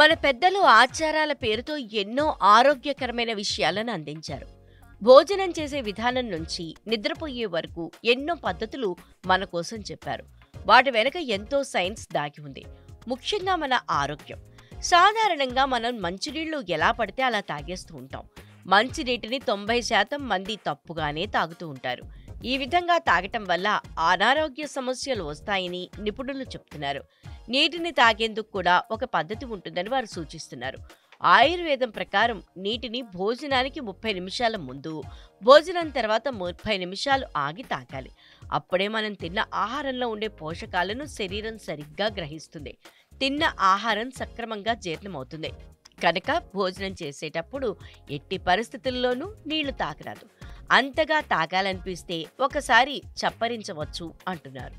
మన పెద్దలు ఆచారాల పేరుతో ఎన్నో ఆరోగ్యకరమైన విషయాలను అందించారు. భోజనం చేసే విధానం నుంచి నిద్రపోయే వరకు ఎన్నో పద్ధతులు మన కోసం చెప్పారు. వాటి వెనక ఎంతో సైన్స్ దాగి ఉంది. ముఖ్యంగా మన ఆరోగ్యం. సాధారణంగా మనం మంచినీళ్లు ఎలా పడితే అలా తాగేస్తూ ఉంటాం. మంచినీటిని 90% మంది తప్పుగానే తాగుతూ ఉంటారు. ఈ విధంగా తాగటం వల్ల అనారోగ్య సమస్యలు వస్తాయని నిపుణులు చెప్తున్నారు. నీటిని తాగేందుకు కూడా ఒక పద్ధతి ఉంటుందని వారు సూచిస్తున్నారు. ఆయుర్వేదం ప్రకారం నీటిని భోజనానికి 30 నిమిషాల ముందు, భోజనం తర్వాత 30 నిమిషాలు ఆగి తాగాలి. అప్పుడే మనం తిన్న ఆహారంలో ఉండే పోషకాలను శరీరం సరిగ్గా గ్రహిస్తుంది. తిన్న ఆహారం సక్రమంగా జీర్ణమవుతుంది. కనుక భోజనం చేసేటప్పుడు ఎట్టి పరిస్థితుల్లోనూ నీళ్లు తాగరాదు. అంతగా తాగాలనిపిస్తే ఒకసారి చప్పరించవచ్చు అంటున్నారు.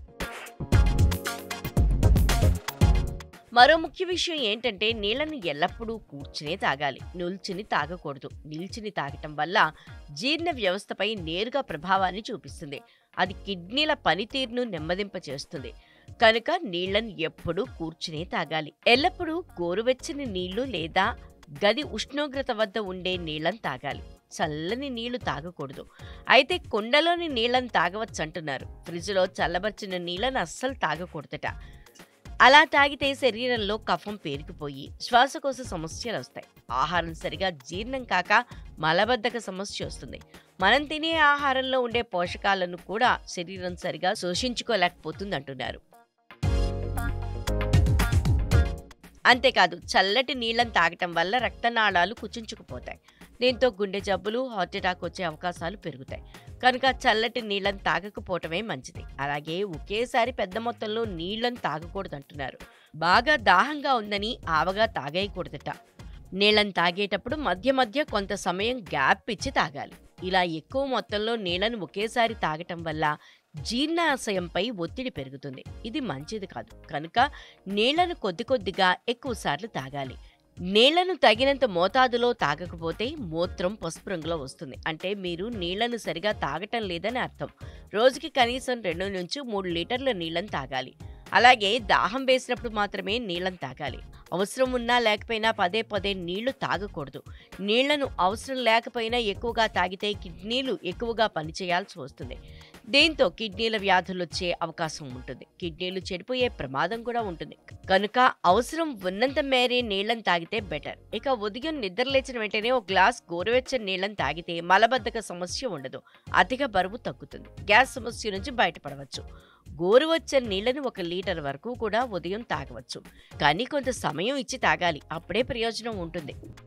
మరో ముఖ్య విషయం ఏంటంటే నీళ్లను ఎల్లప్పుడూ కూర్చునే తాగాలి. నిల్చుని తాగకూడదు. నిల్చుని తాగటం వల్ల జీర్ణ వ్యవస్థపై నేరుగా ప్రభావాన్ని చూపిస్తుంది. అది కిడ్నీల పనితీరును నెమ్మదింపచేస్తుంది. కనుక నీళ్లను ఎప్పుడూ కూర్చునే తాగాలి. ఎల్లప్పుడూ గోరువెచ్చని నీళ్లు లేదా గది ఉష్ణోగ్రత వద్ద ఉండే నీళ్లను తాగాలి. చల్లని నీళ్లు తాగకూడదు. అయితే కుండలోని నీళ్లను తాగవచ్చంటున్నారు. ఫ్రిడ్జ్లో చల్లబర్చిన నీళ్లను అస్సలు తాగకూడదట. అలా తాగితే శరీరంలో కఫం పేరుకుపోయి శ్వాసకోశ సమస్యలు వస్తాయి. ఆహారం సరిగా జీర్ణం కాక మలబద్ధక సమస్య వస్తుంది. మనం తినే ఆహారంలో ఉండే పోషకాలను కూడా శరీరం సరిగా శోషించుకోలేకపోతుంది అంటున్నారు. అంతేకాదు చల్లటి నీళ్లను తాగటం వల్ల రక్తనాళాలు కుచించుకుపోతాయి. దీంతో గుండె జబ్బులు, హార్ట్అటాక్ వచ్చే అవకాశాలు పెరుగుతాయి. కనుక చల్లటి నీళ్లను తాగకపోవటమే మంచిది. అలాగే ఒకేసారి పెద్ద మొత్తంలో నీళ్లను తాగకూడదంటున్నారు. బాగా దాహంగా ఉందని ఆవగా తాగేయకూడదట. నీళ్లను తాగేటప్పుడు మధ్య మధ్య కొంత సమయం గ్యాప్ ఇచ్చి తాగాలి. ఇలా ఎక్కువ మొత్తంలో నీళ్లను ఒకేసారి తాగటం వల్ల జీర్ణాశయంపై ఒత్తిడి పెరుగుతుంది. ఇది మంచిది కాదు. కనుక నీళ్లను కొద్ది కొద్దిగా ఎక్కువసార్లు తాగాలి. నీళ్లను తగినంత మోతాదులో తాగకపోతే మూత్రం పసుపు రంగులో వస్తుంది. అంటే మీరు నీళ్లను సరిగా తాగటం లేదని అర్థం. రోజుకి కనీసం 2 నుంచి 3 లీటర్ల నీళ్లను తాగాలి. అలాగే దాహం వేసినప్పుడు మాత్రమే నీళ్లను తాగాలి. అవసరం ఉన్నా లేకపోయినా పదే పదే నీళ్లు తాగకూడదు. నీళ్లను అవసరం లేకపోయినా ఎక్కువగా తాగితే కిడ్నీలు ఎక్కువగా పనిచేయాల్సి వస్తుంది. దీంతో కిడ్నీల వ్యాధులు వచ్చే అవకాశం ఉంటుంది. కిడ్నీలు చెడిపోయే ప్రమాదం కూడా ఉంటుంది. కనుక అవసరం ఉన్నంత మేరే నీళ్లను తాగితే బెటర్. ఇక ఉదయం నిద్రలేచిన వెంటనే ఒక గ్లాస్ గోరువెచ్చని నీళ్లను తాగితే మలబద్ధక సమస్య ఉండదు. అధిక బరువు తగ్గుతుంది. గ్యాస్ సమస్య నుంచి బయటపడవచ్చు. గోరువెచ్చని నీళ్లను 1 లీటర్ వరకు కూడా ఉదయం తాగవచ్చు. కానీ కొంత సమయం ఇచ్చి తాగాలి. అప్పుడే ప్రయోజనం ఉంటుంది.